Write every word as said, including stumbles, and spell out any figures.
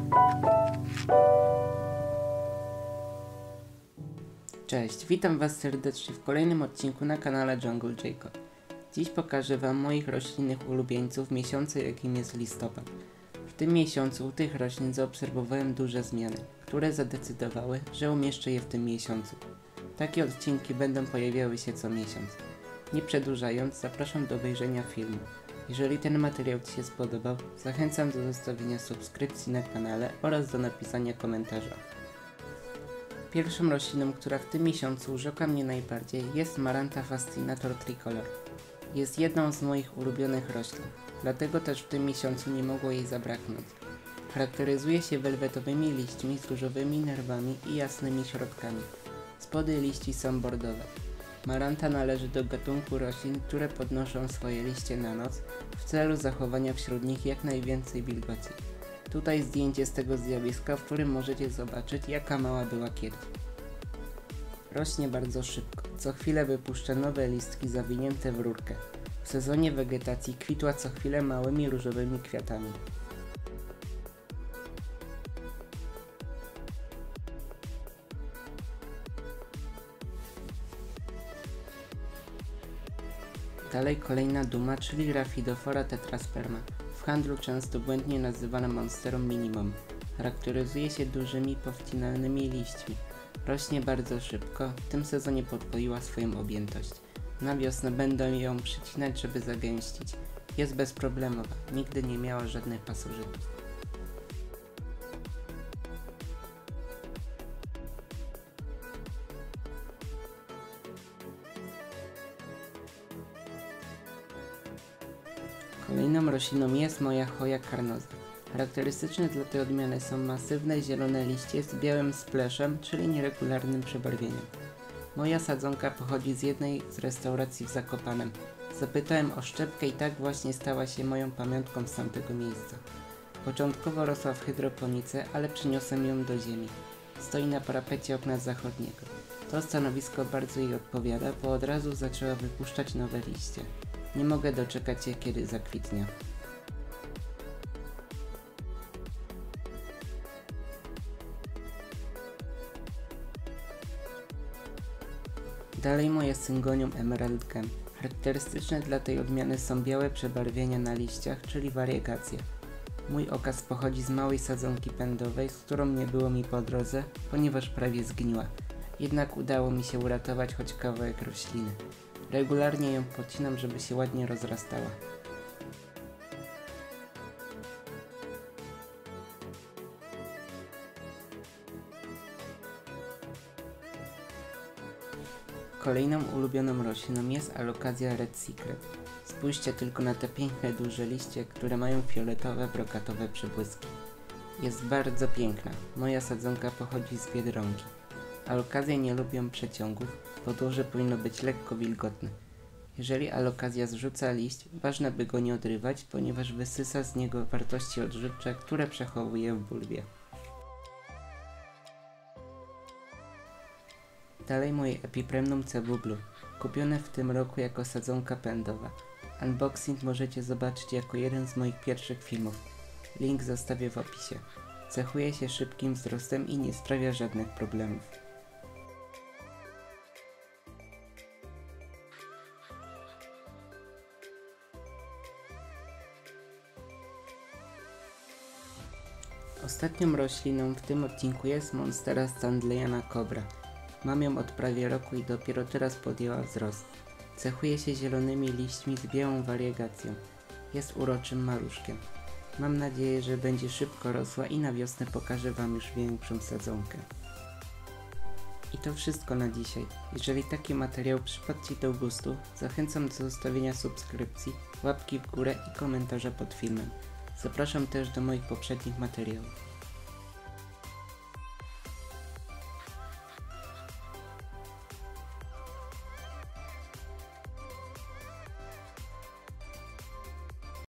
Cześć, witam Was serdecznie w kolejnym odcinku na kanale Jungle Jacob. Dziś pokażę Wam moich roślinnych ulubieńców w miesiącu, jakim jest listopad. W tym miesiącu u tych roślin zaobserwowałem duże zmiany, które zadecydowały, że umieszczę je w tym miesiącu. Takie odcinki będą pojawiały się co miesiąc. Nie przedłużając, zapraszam do obejrzenia filmu. Jeżeli ten materiał Ci się spodobał, zachęcam do zostawienia subskrypcji na kanale oraz do napisania komentarza. Pierwszą rośliną, która w tym miesiącu urzekła mnie najbardziej, jest Maranta fascinator tricolor. Jest jedną z moich ulubionych roślin, dlatego też w tym miesiącu nie mogło jej zabraknąć. Charakteryzuje się welwetowymi liśćmi z różowymi nerwami i jasnymi środkami. Spody liści są bordowe. Maranta należy do gatunku roślin, które podnoszą swoje liście na noc w celu zachowania wśród nich jak najwięcej wilgoci. Tutaj zdjęcie z tego zjawiska, w którym możecie zobaczyć, jaka mała była kiedyś. Rośnie bardzo szybko, co chwilę wypuszcza nowe listki zawinięte w rurkę. W sezonie wegetacji kwitła co chwilę małymi różowymi kwiatami. Dalej kolejna duma, czyli Rhaphidophora tetrasperma. W handlu często błędnie nazywana monsterą minimum. Charakteryzuje się dużymi, powcinalnymi liśćmi. Rośnie bardzo szybko, w tym sezonie podwoiła swoją objętość. Na wiosnę będę ją przycinać, żeby zagęścić. Jest bezproblemowa, nigdy nie miała żadnych pasożytów. Kolejną rośliną jest moja Hoya carnosa. Charakterystyczne dla tej odmiany są masywne zielone liście z białym spleszem, czyli nieregularnym przebarwieniem. Moja sadzonka pochodzi z jednej z restauracji w Zakopanem. Zapytałem o szczepkę i tak właśnie stała się moją pamiątką z tamtego miejsca. Początkowo rosła w hydroponice, ale przyniosłem ją do ziemi. Stoi na parapecie okna zachodniego. To stanowisko bardzo jej odpowiada, bo od razu zaczęła wypuszczać nowe liście. Nie mogę doczekać się, kiedy zakwitnie. Dalej moje Syngonium emerald gem. Charakterystyczne dla tej odmiany są białe przebarwienia na liściach, czyli wariegacje. Mój okaz pochodzi z małej sadzonki pędowej, z którą nie było mi po drodze, ponieważ prawie zgniła. Jednak udało mi się uratować choć kawałek rośliny. Regularnie ją pocinam, żeby się ładnie rozrastała. Kolejną ulubioną rośliną jest Alocasia red secret. Spójrzcie tylko na te piękne duże liście, które mają fioletowe, brokatowe przebłyski. Jest bardzo piękna. Moja sadzonka pochodzi z Biedronki. Alokazje nie lubią przeciągów, podłoże powinno być lekko wilgotne. Jeżeli alokazja zrzuca liść, ważne by go nie odrywać, ponieważ wysysa z niego wartości odżywcze, które przechowuje w bulwie. Dalej moje Epipremnum cebublu, kupione w tym roku jako sadzonka pędowa. Unboxing możecie zobaczyć jako jeden z moich pierwszych filmów. Link zostawię w opisie. Cechuje się szybkim wzrostem i nie sprawia żadnych problemów. Ostatnią rośliną w tym odcinku jest Monstera standleyana cobra. Mam ją od prawie roku i dopiero teraz podjęła wzrost. Cechuje się zielonymi liśćmi z białą wariegacją. Jest uroczym maluszkiem. Mam nadzieję, że będzie szybko rosła i na wiosnę pokażę Wam już większą sadzonkę. I to wszystko na dzisiaj. Jeżeli taki materiał przypadł Ci do gustu, zachęcam do zostawienia subskrypcji, łapki w górę i komentarza pod filmem. Zapraszam też do moich poprzednich materiałów.